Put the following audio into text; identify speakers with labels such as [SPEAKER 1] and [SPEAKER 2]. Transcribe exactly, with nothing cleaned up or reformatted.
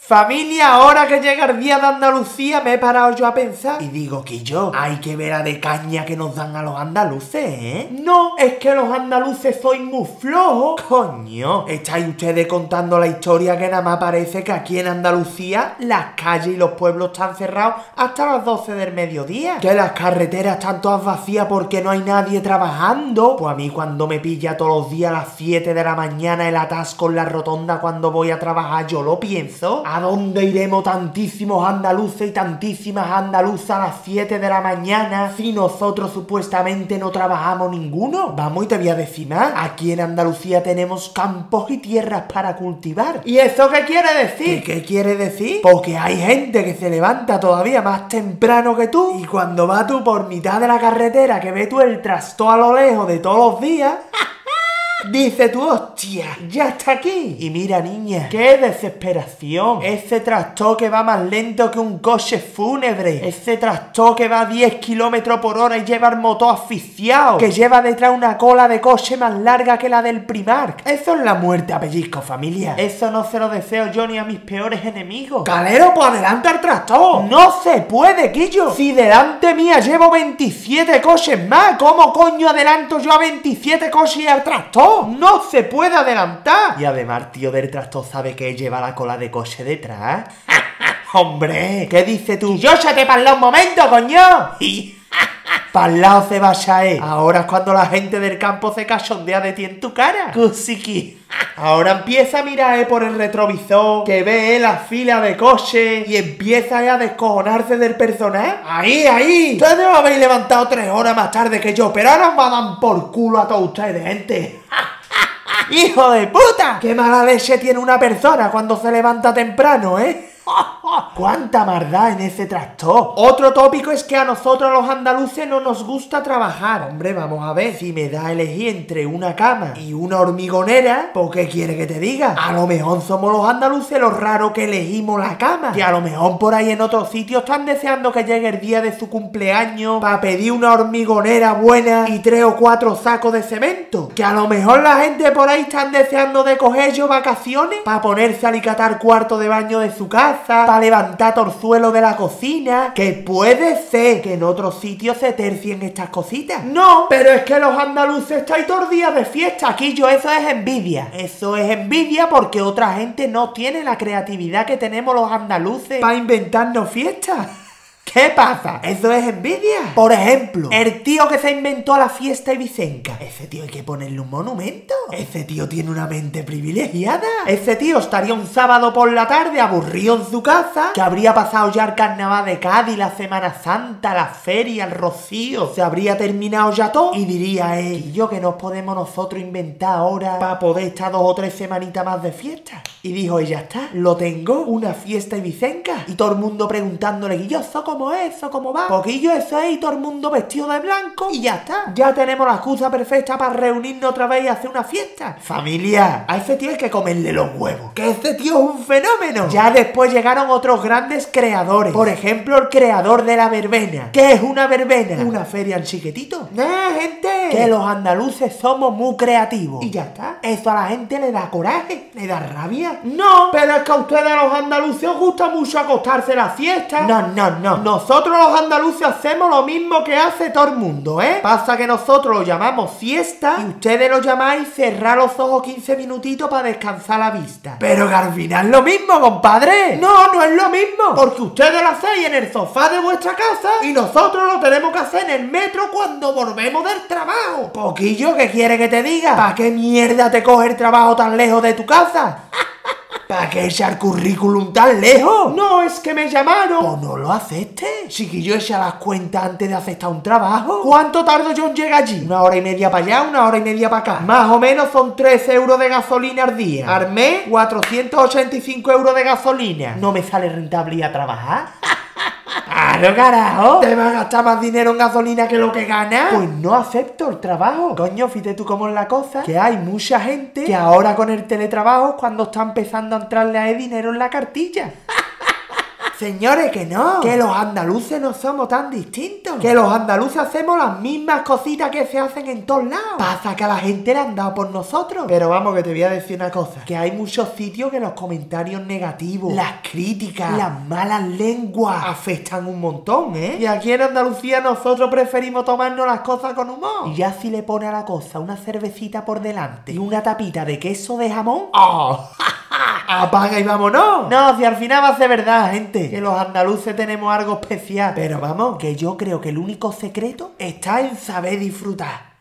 [SPEAKER 1] Familia, ahora que llega el día de Andalucía me he parado yo a pensar y digo que yo, hay que ver a de caña que nos dan a los andaluces, ¿eh? No, es que los andaluces sois muy flojos. Coño, estáis ustedes contando la historia que nada más parece que aquí en Andalucía las calles y los pueblos están cerrados hasta las doce del mediodía. Que las carreteras están todas vacías porque no hay nadie trabajando. Pues a mí cuando me pilla todos los días a las siete de la mañana el atasco en la rotonda cuando voy a trabajar, yo lo pienso. ¿A dónde iremos tantísimos andaluces y tantísimas andaluzas a las siete de la mañana si nosotros supuestamente no trabajamos ninguno? Vamos, y te voy a decir más. Aquí en Andalucía tenemos campos y tierras para cultivar. ¿Y eso qué quiere decir? ¿Qué, qué quiere decir? Porque hay gente que se levanta todavía más temprano que tú y cuando vas tú por mitad de la carretera que ves tú el trastó a lo lejos de todos los días... Dice tú, hostia, ya está aquí. Y mira, niña, qué desesperación. Ese tractor que va más lento que un coche fúnebre. Ese tractor que va a diez kilómetros por hora y lleva el motor asfixiado. Que lleva detrás una cola de coche más larga que la del Primark. Eso es la muerte a pellizco, familia. Eso no se lo deseo yo ni a mis peores enemigos. Calero, pues adelanta el tractor. No se puede, Quillo. Si delante mía llevo veintisiete coches más, ¿cómo coño adelanto yo a veintisiete coches y al tractor? ¡No se puede adelantar! Y además, tío del tractor sabe que lleva la cola de coche detrás. ¡Hombre! ¿Qué dices tú? ¡Yo se te parla un momento, coño! Y... ¡Pa'l lado se va a caer! Ahora es cuando la gente del campo se cachondea de ti en tu cara. ¡Cusiki! Ahora empieza a mirar eh, por el retrovisor, que ve eh, la fila de coches y empieza eh, a descojonarse del personal. ¡Ahí, ahí! Ustedes os habéis levantado tres horas más tarde que yo, pero ahora os va a dar por culo a todos ustedes, gente. ¡Hijo de puta! ¡Qué mala leche tiene una persona cuando se levanta temprano, eh! ¡Cuánta maldad en ese tractor! Otro tópico es que a nosotros los andaluces no nos gusta trabajar. Hombre, vamos a ver, si me da a elegir entre una cama y una hormigonera, ¿por qué quiere que te diga? A lo mejor somos los andaluces los raros que elegimos la cama. Que a lo mejor por ahí en otros sitios están deseando que llegue el día de su cumpleaños para pedir una hormigonera buena y tres o cuatro sacos de cemento. Que a lo mejor la gente por ahí están deseando de coger yo vacaciones para ponerse a alicatar cuarto de baño de su casa, para levantar torzuelo de la cocina. Que puede ser que en otros sitios se tercien estas cositas. No, pero es que los andaluces estáis todos días de fiesta. Aquí yo, eso es envidia. Eso es envidia porque otra gente no tiene la creatividad que tenemos los andaluces para inventarnos fiestas. ¿Qué pasa? ¿Eso es envidia? Por ejemplo, el tío que se inventó la fiesta ibicenca. Ese tío hay que ponerle un monumento. Ese tío tiene una mente privilegiada. Ese tío estaría un sábado por la tarde aburrido en su casa, que habría pasado ya el carnaval de Cádiz, la Semana Santa, la feria, el rocío. Se habría terminado ya todo y diría, eh, y yo que nos podemos nosotros inventar ahora para poder estar dos o tres semanitas más de fiesta. Y dijo, y ya está, lo tengo, una fiesta ibicenca. Y todo el mundo preguntándole, y yo, ¿eso cómo es? ¿Eso cómo va? Poquillo eso es, y todo el mundo vestido de blanco y ya está. Ya tenemos la excusa perfecta para reunirnos otra vez y hacer una fiesta. Familia, a ese tío hay que comerle los huevos. Que ese tío es un fenómeno. Ya después llegaron otros grandes creadores. Por ejemplo, el creador de la verbena. ¿Qué es una verbena? Una feria en chiquitito. ¡Eh, gente! Que los andaluces somos muy creativos. Y ya está. Eso a la gente le da coraje, le da rabia. No, pero es que a ustedes los andaluces os gusta mucho acostarse la fiesta. No, no, no. Nosotros los andaluces hacemos lo mismo que hace todo el mundo, ¿eh? Pasa que nosotros lo llamamos siesta y ustedes lo llamáis cerrar los ojos quince minutitos para descansar la vista. Pero que al final es lo mismo, compadre. No, no es lo mismo. Porque ustedes lo hacéis en el sofá de vuestra casa y nosotros lo tenemos que hacer en el metro cuando volvemos del trabajo. Poquillo, ¿qué quiere que te diga? ¿Para qué mierda te coge el trabajo tan lejos de tu casa? ¿Para qué echar currículum tan lejos? No, es que me llamaron. ¿O no lo aceptes? Chiquillo, echa las cuentas antes de aceptar un trabajo. ¿Cuánto tardo yo en llegar allí? Una hora y media para allá, una hora y media para acá. Más o menos son tres euros de gasolina al día. Al mes, cuatrocientos ochenta y cinco euros de gasolina. ¿No me sale rentable ir a trabajar? ¡Claro, carajo! ¿Te vas a gastar más dinero en gasolina que lo que ganas? Pues no acepto el trabajo. Coño, fíjate tú cómo es la cosa, que hay mucha gente que ahora con el teletrabajo es cuando está empezando a entrarle a él dinero en la cartilla. Señores, que no, que los andaluces no somos tan distintos, que los andaluces hacemos las mismas cositas que se hacen en todos lados. Pasa que a la gente le han dado por nosotros. Pero vamos, que te voy a decir una cosa, que hay muchos sitios que los comentarios negativos, las críticas, las malas lenguas afectan un montón, ¿eh? Y aquí en Andalucía nosotros preferimos tomarnos las cosas con humor. Y ya si le pone a la cosa una cervecita por delante y una tapita de queso de jamón, ¡oh! ¡Apaga y vámonos! No, si al final va a ser verdad, gente, que los andaluces tenemos algo especial. Pero vamos, que yo creo que el único secreto está en saber disfrutar.